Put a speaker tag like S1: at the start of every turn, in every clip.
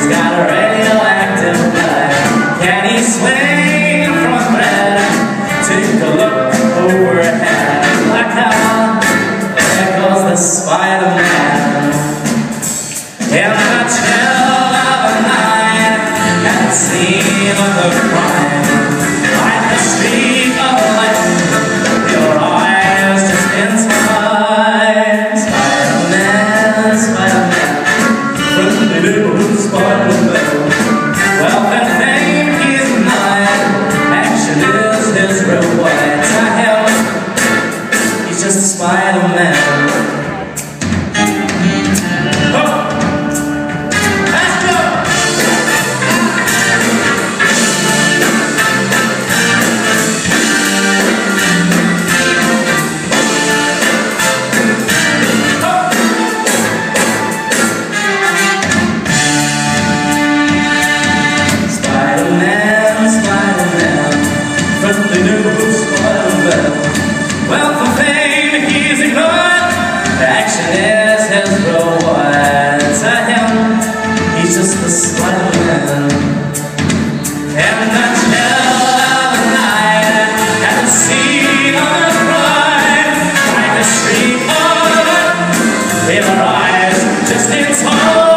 S1: got a radioactive blood. Can he swing from a thread? Take a look overhead. Look out, there goes the Spider-Man. In the chill of the night, at the scene of the crime, like the streak of light, your eyes just in time. Spider-Man, Spider-Man, friendly little Spider-Man. Wealth and fame he's denied, action is his reward. To him, he's just a Spider-Man. Well, for fame he's ignored, action is his reward. To him, he's just the Spider-Man. In the chill of the night, at the scene of the crime, like a streak of light, in her eyes, just in time.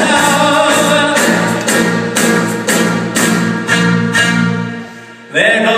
S1: There